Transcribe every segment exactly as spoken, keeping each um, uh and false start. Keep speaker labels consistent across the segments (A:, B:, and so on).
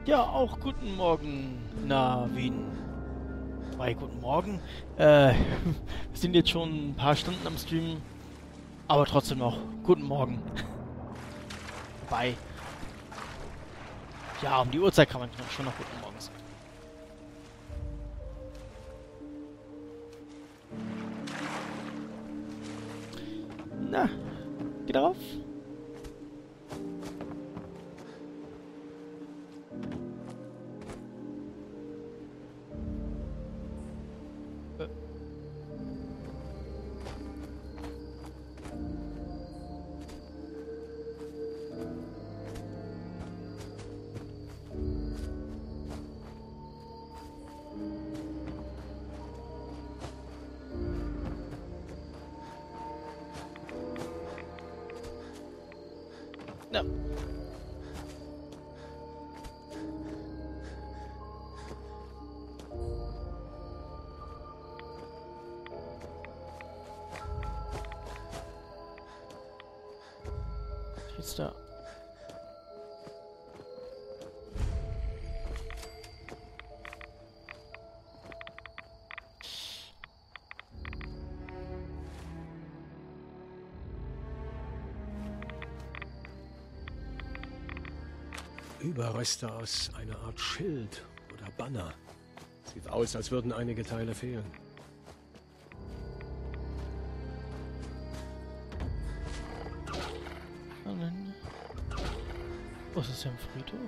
A: Ja, auch guten Morgen, na, Wien. Bei guten Morgen. Äh, wir sind jetzt schon ein paar Stunden am Stream, aber trotzdem noch guten Morgen. Bei. Ja, um die Uhrzeit kann man noch schon noch guten Morgen sagen. Na, geh darauf. Ja. Jetzt da.
B: Überreste aus einer Art Schild oder Banner. Sieht aus, als würden einige Teile fehlen.
A: Was ist denn Friedhof?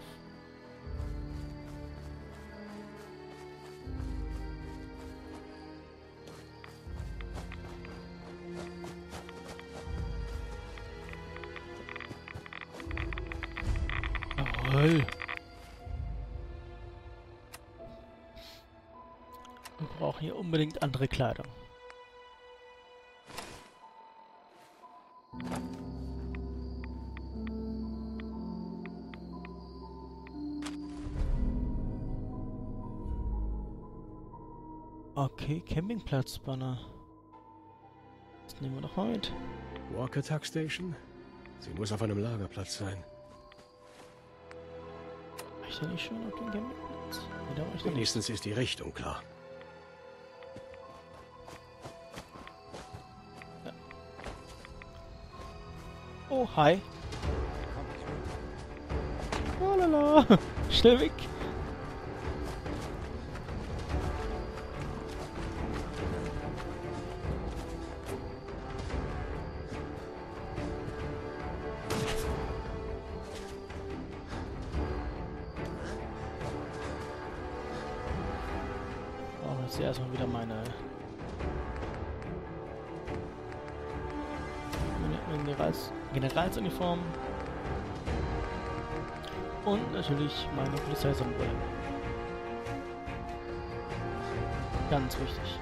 A: Jawohl. Wir brauchen hier unbedingt andere Kleidung. Okay, Campingplatz-Banner. Das nehmen wir doch mal mit.
B: Walker-Tuck Station? Sie muss auf einem Lagerplatz sein.
A: War ich da nicht schon auf dem Campingplatz? Nee, da war ich noch nicht.
B: Wenigstens ist die Richtung klar.
A: Ja. Oh, hi. Oh lala. Schnell weg. Ich sehe erstmal wieder meine, meine Generals, Generalsuniform und natürlich meine Polizeisonnenbrille. Ganz wichtig.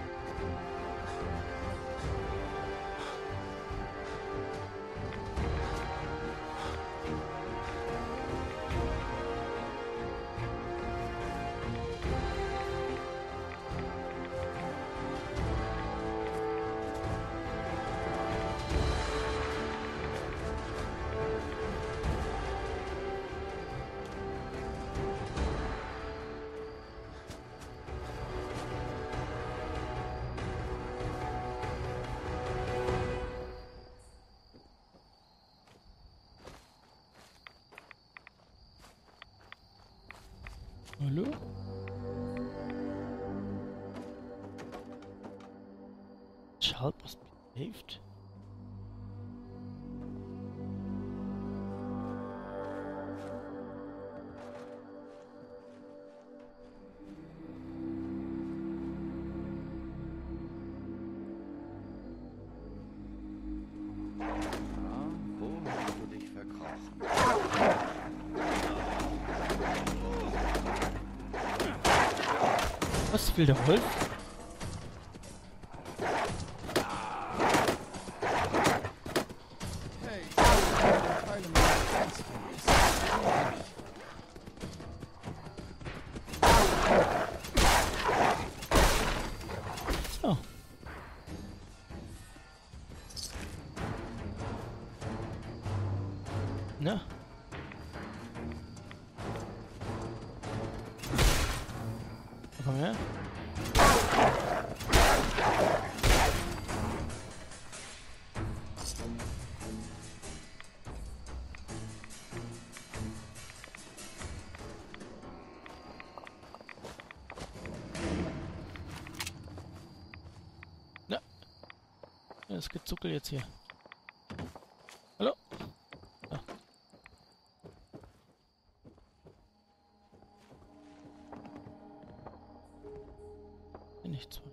A: Hallo? Child must be saved. Was will der Wolf? So. Na? her. Na, das Gezuckel jetzt hier. Hallo? Ah. Nichts mehr.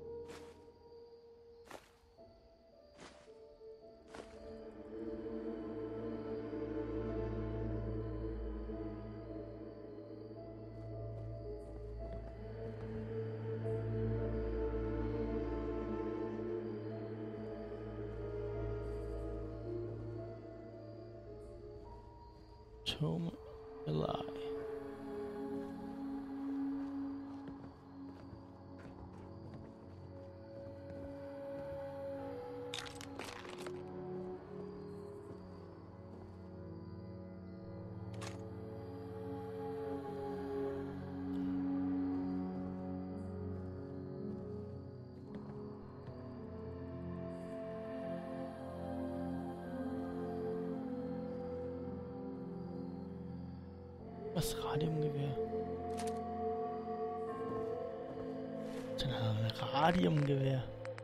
A: Tome Eli. Was Radiumgewehr? Was ist denn ein Radiumgewehr?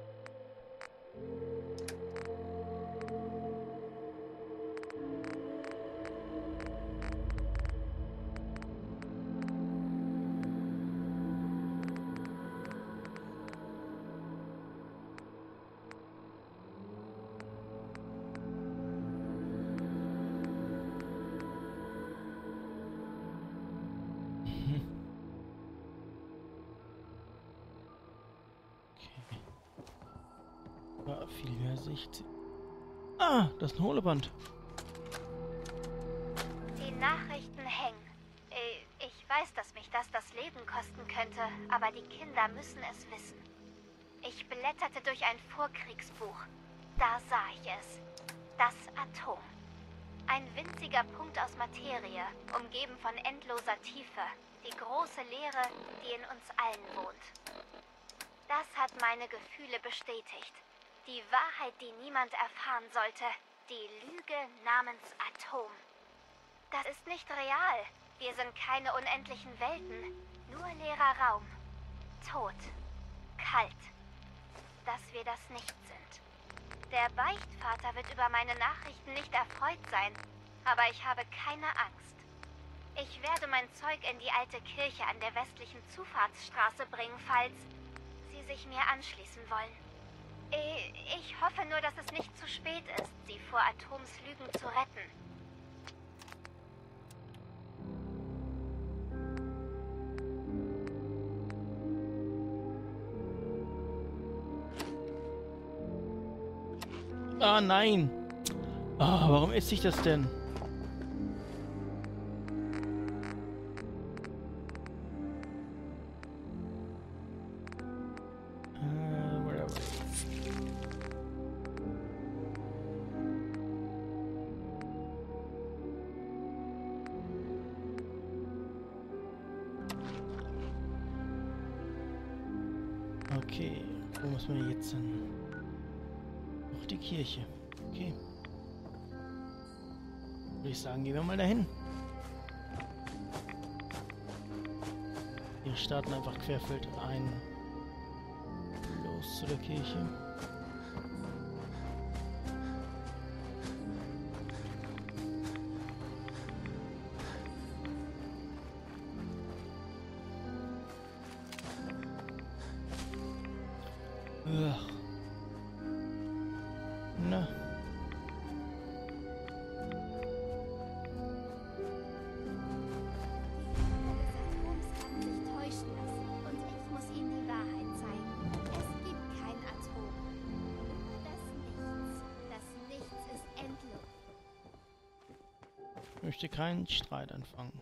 A: Ja, viel mehr Sicht. Ah, das ist ein Hohleband.
C: Die Nachrichten hängen. Äh, Ich weiß, dass mich das das Leben kosten könnte, aber die Kinder müssen es wissen. Ich blätterte durch ein Vorkriegsbuch. Da sah ich es. Das Atom. Ein winziger Punkt aus Materie, umgeben von endloser Tiefe. Die große Leere, die in uns allen wohnt. Das hat meine Gefühle bestätigt. Die Wahrheit, die niemand erfahren sollte. Die Lüge namens Atom. Das ist nicht real. Wir sind keine unendlichen Welten. Nur leerer Raum. Tot. Kalt. Dass wir das nicht sind. Der Beichtvater wird über meine Nachrichten nicht erfreut sein. Aber ich habe keine Angst. Ich werde mein Zeug in die alte Kirche an der westlichen Zufahrtsstraße bringen, falls Sie sich mir anschließen wollen. Ich hoffe nur, dass es nicht zu spät ist, Sie vor Atoms Lügen zu retten.
A: Ah, nein. Ah, warum esse ich das denn? Okay, wo muss man jetzt hin? Noch die Kirche. Okay. Würde ich sagen, gehen wir mal dahin. Wir starten einfach querfeld ein. Los zu der Kirche. Ugh. Na.
C: Atoms kann sich täuschen lassen und ich muss ihm die Wahrheit zeigen. Es gibt kein Atom. Nur das Nichts. Das Nichts ist endlos.
A: Ich möchte keinen Streit anfangen.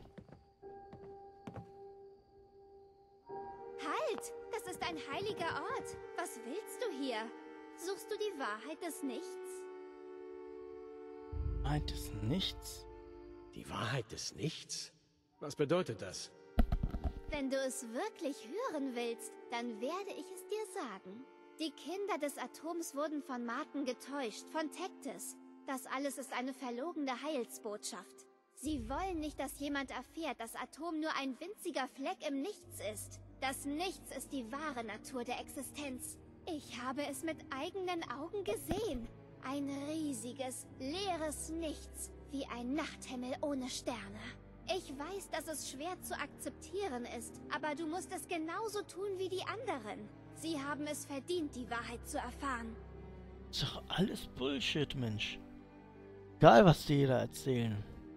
C: Halt! Das ist ein heiliger Ort. Was willst du hier? Suchst du die Wahrheit des Nichts?
A: Wahrheit des Nichts?
B: Die Wahrheit des Nichts? Was bedeutet das?
C: Wenn du es wirklich hören willst, dann werde ich es dir sagen. Die Kinder des Atoms wurden von Martin getäuscht, von Tektis. Das alles ist eine verlogene Heilsbotschaft. Sie wollen nicht, dass jemand erfährt, dass Atom nur ein winziger Fleck im Nichts ist. Das Nichts ist die wahre Natur der Existenz. Ich habe es mit eigenen Augen gesehen. Ein riesiges, leeres Nichts, wie ein Nachthimmel ohne Sterne. Ich weiß, dass es schwer zu akzeptieren ist, aber du musst es genauso tun wie die anderen. Sie haben es verdient, die Wahrheit zu erfahren.
A: Ist doch alles Bullshit, Mensch. Egal, was die da erzählen.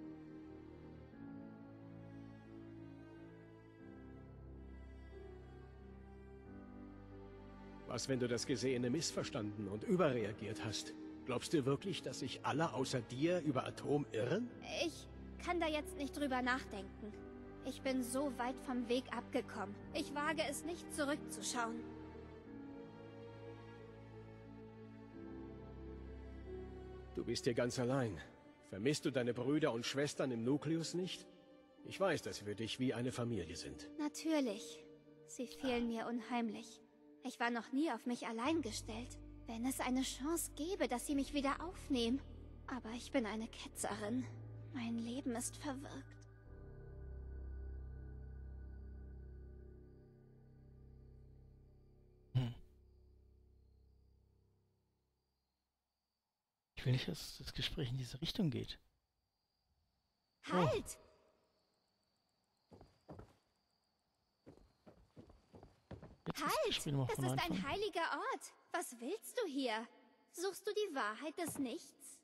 B: Was, wenn du das Gesehene missverstanden und überreagiert hast? Glaubst du wirklich, dass sich alle außer dir über Atom irren?
C: Ich kann da jetzt nicht drüber nachdenken. Ich bin so weit vom Weg abgekommen. Ich wage es nicht, zurückzuschauen.
B: Du bist hier ganz allein. Vermisst du deine Brüder und Schwestern im Nukleus nicht? Ich weiß, dass sie für dich wie eine Familie sind.
C: Natürlich. Sie fehlen mir unheimlich. Ich war noch nie auf mich allein gestellt. Wenn es eine Chance gäbe, dass sie mich wieder aufnehmen. Aber ich bin eine Ketzerin. Mein Leben ist verwirkt.
A: Hm. Ich will nicht, dass das Gespräch in diese Richtung geht.
C: Halt!
A: Jetzt
C: Halt!
A: das Spiel noch
C: Das
A: von
C: ist
A: Anfang.
C: ein heiliger Ort. Was willst du hier? Suchst du die Wahrheit des Nichts?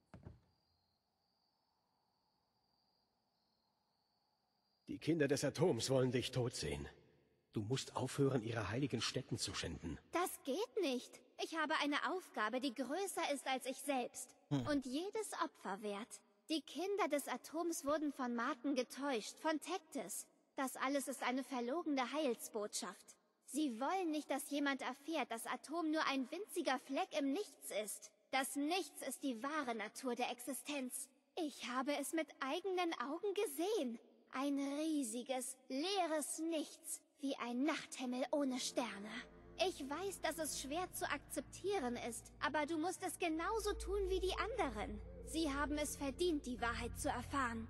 B: Die Kinder des Atoms wollen dich tot sehen. Du musst aufhören, ihre heiligen Stätten zu schänden.
C: Das geht nicht. Ich habe eine Aufgabe, die größer ist als ich selbst.
A: Hm.
C: Und jedes Opfer wert. Die Kinder des Atoms wurden von Martin getäuscht, von Tektis. Das alles ist eine verlogene Heilsbotschaft. Sie wollen nicht, dass jemand erfährt, dass Atom nur ein winziger Fleck im Nichts ist. Das Nichts ist die wahre Natur der Existenz. Ich habe es mit eigenen Augen gesehen. Ein riesiges, leeres Nichts, wie ein Nachthimmel ohne Sterne. Ich weiß, dass es schwer zu akzeptieren ist, aber du musst es genauso tun wie die anderen. Sie haben es verdient, die Wahrheit zu erfahren.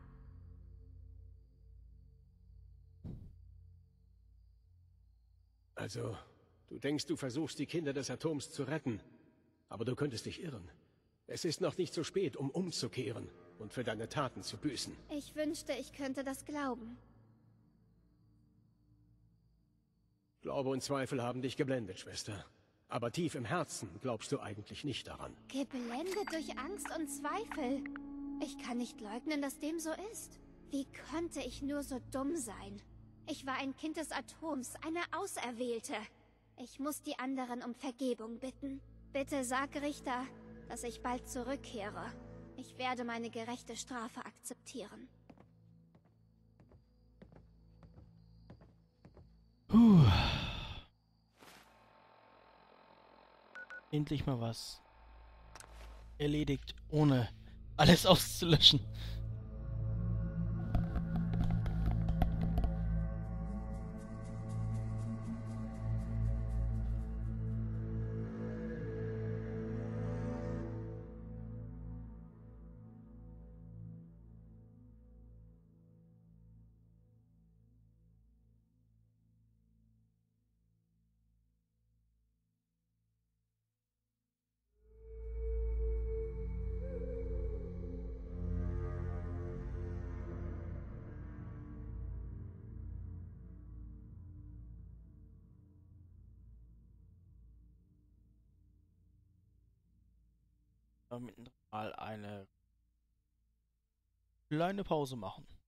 B: Also, du denkst, du versuchst, die Kinder des Atoms zu retten. Aber du könntest dich irren. Es ist noch nicht zu spät, um umzukehren und für deine Taten zu büßen.
C: Ich wünschte, ich könnte das glauben.
B: Glaube und Zweifel haben dich geblendet, Schwester. Aber tief im Herzen glaubst du eigentlich nicht daran.
C: Geblendet durch Angst und Zweifel. Ich kann nicht leugnen, dass dem so ist. Wie konnte ich nur so dumm sein? Ich war ein Kind des Atoms, eine Auserwählte. Ich muss die anderen um Vergebung bitten. Bitte sag Richter, dass ich bald zurückkehre. Ich werde meine gerechte Strafe akzeptieren.
A: Puh. Endlich mal was erledigt, ohne alles auszulöschen. Mittendrin mal eine kleine Pause machen.